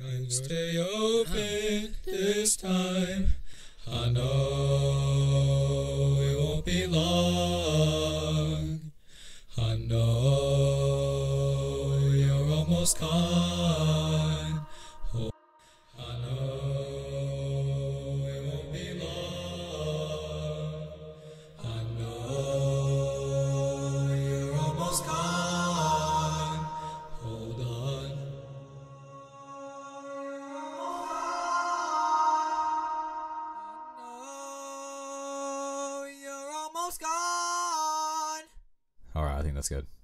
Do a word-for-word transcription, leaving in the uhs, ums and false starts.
And stay open this time. I know it won't be long. I know you're almost gone. Oh, I know it won't be long. I know you're almost gone. Hold on. You're almost gone. All right, I think that's good.